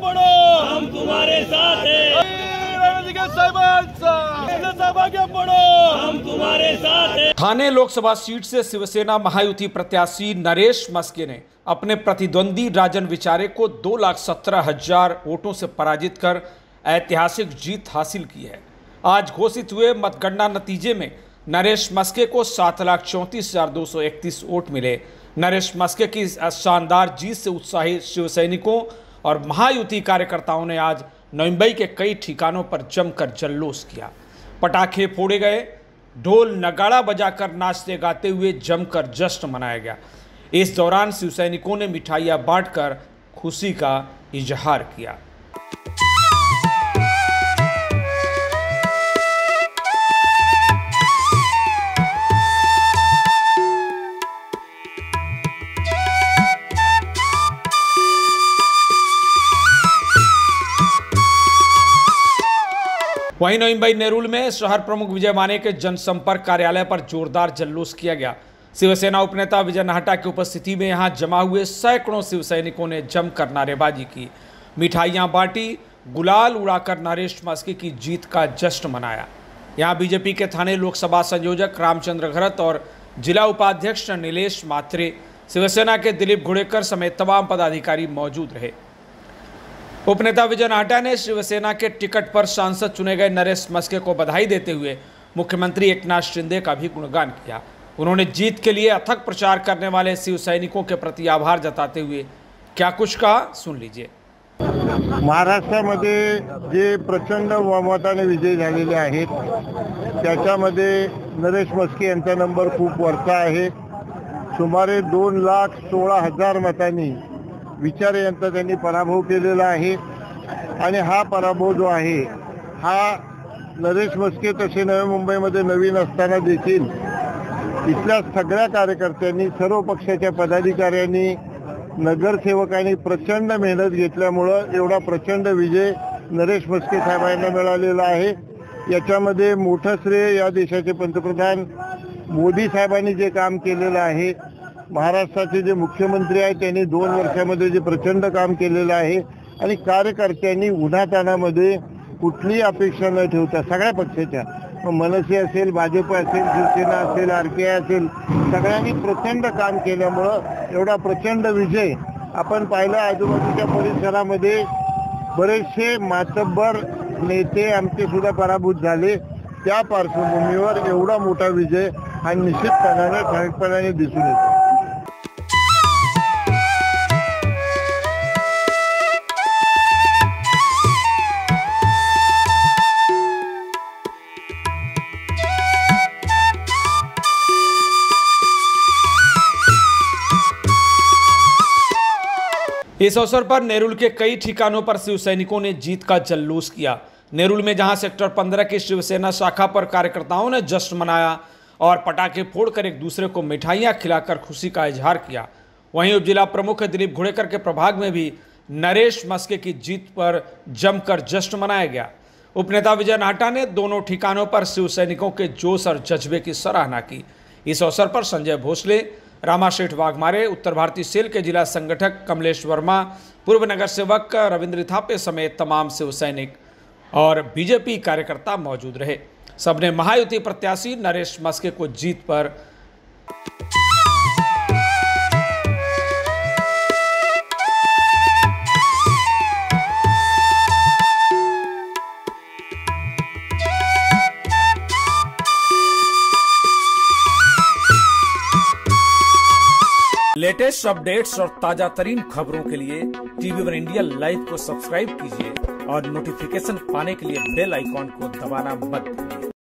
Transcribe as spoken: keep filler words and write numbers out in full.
पढ़ो, हम तुम्हारे साथ हैं। पढ़ो, हम तुम्हारे साथ हैं। ठाणे लोकसभा सीट से शिवसेना महायुति प्रत्याशी नरेश मस्के ने अपने प्रतिद्वंदी राजन विचारे को दो लाख सत्रह हजार वोटों से पराजित कर ऐतिहासिक जीत हासिल की है। आज घोषित हुए मतगणना नतीजे में नरेश मस्के को सात लाख चौंतीस हजार दो सौ इकतीस वोट मिले। नरेश मस्के की शानदार जीत से उत्साहित शिव सैनिकों और महायुति कार्यकर्ताओं ने आज मुंबई के कई ठिकानों पर जमकर जल्लोष किया। पटाखे फोड़े गए, ढोल नगाड़ा बजाकर नाचते गाते हुए जमकर जश्न मनाया गया। इस दौरान शिव सैनिकों ने मिठाइयां बांटकर खुशी का इजहार किया। वहीं मुंबई नेरुल में शहर प्रमुख विजय माने के जनसंपर्क कार्यालय पर जोरदार जल्लोष किया गया। शिवसेना उपनेता विजय नाहटा की उपस्थिति में यहां जमा हुए सैकड़ों शिव सैनिकों ने जमकर नारेबाजी की, मिठाइयां बांटी, गुलाल उड़ाकर नरेश मस्के की जीत का जश्न मनाया। यहां बीजेपी के ठाणे लोकसभा संयोजक रामचंद्र घरत और जिला उपाध्यक्ष नीलेश मात्रे, शिवसेना के दिलीप घुड़ेकर समेत तमाम पदाधिकारी मौजूद रहे। उपनेता विजय नाहटा ने शिवसेना के टिकट पर सांसद चुने गए नरेश मस्के को बधाई देते हुए मुख्यमंत्री एकनाथ शिंदे का भी गुणगान किया। उन्होंने जीत के लिए अथक प्रचार करने वाले शिव सैनिकों के प्रति आभार जताते हुए क्या कुछ कहा, सुन लीजिए। महाराष्ट्रामध्ये जे प्रचंड बहुमताने विजय झालेले आहेत त्याच्यामध्ये नरेश मस्के यांचा नंबर खूप वरचा आहे। सुमारे दोन लाख सोळा हजार मतांनी विचारे यांचा त्यांनी पराभव केलेला आहे आणि हा पराभव जो आहे हा नरेश मस्के तसे नवी मुंबईमध्ये नवीन असताना देखील इथल्या सगळ्या कार्यकर्त्यांनी, सर्व पक्षाच्या पदाधिकाऱ्यांनी, नगरसेवकांनी प्रचंड मेहनत घेतल्यामुळं एवढा प्रचंड विजय नरेश मस्के साहेबांना मिळालेला आहे। याच्यामध्ये मोठं श्रेय या देशाचे पंतप्रधान मोदी साहेबांनी जे काम केलेलं आहे, महाराष्ट्राचे जे मुख्यमंत्री आहेत त्यांनी दोन वर्षामध्ये जे प्रचंड काम केलेलं आहे आणि कार्यकर्त्यांनी उन्हातानामध्ये कुठलीही अपेक्षा न ठेवता सगळ्या पक्षाच्या, मनसे असेल, भाजप असेल, शिवसेना असेल, आर के आय असेल, सगळ्यांनी प्रचंड काम केल्यामुळं एवढा प्रचंड विजय आपण पाहिला। आजूबाजूच्या परिसरामध्ये बरेचसे मातब्बर नेते आमचे सुद्धा पराभूत झाले। त्या पार्श्वभूमीवर एवढा मोठा विजय हा निश्चितपणाने ठामपणाने दिसून येतो। इस अवसर पर नेरुल के कई ठिकानों पर शिव सैनिकों ने जीत का जल्लोष किया। नेरुल में जहां सेक्टर पंद्रह की शिवसेना शाखा पर कार्यकर्ताओं ने जश्न मनाया और पटाखे फोड़कर एक दूसरे को मिठाइयां खिलाकर खुशी का इजहार किया, वहीं उपजिला प्रमुख दिलीप घुड़ेकर के प्रभाग में भी नरेश मस्के की जीत पर जमकर जश्न मनाया गया। उपनेता विजय नाहटा ने दोनों ठिकानों पर शिव सैनिकों के जोश और जज्बे की सराहना की। इस अवसर पर संजय भोसले, रामाशेठ वाघमारे, उत्तर भारतीय सेल के जिला संगठक कमलेश वर्मा, पूर्व नगर सेवक रविंद्र थापे समेत तमाम शिव सैनिक और बीजेपी कार्यकर्ता मौजूद रहे। सबने महायुति प्रत्याशी नरेश मस्के को जीत पर लेटेस्ट अपडेट्स और ताजा तरीन खबरों के लिए टीवी वन इंडिया लाइव को सब्सक्राइब कीजिए और नोटिफिकेशन पाने के लिए बेल आइकॉन को दबाना मत भूलिए।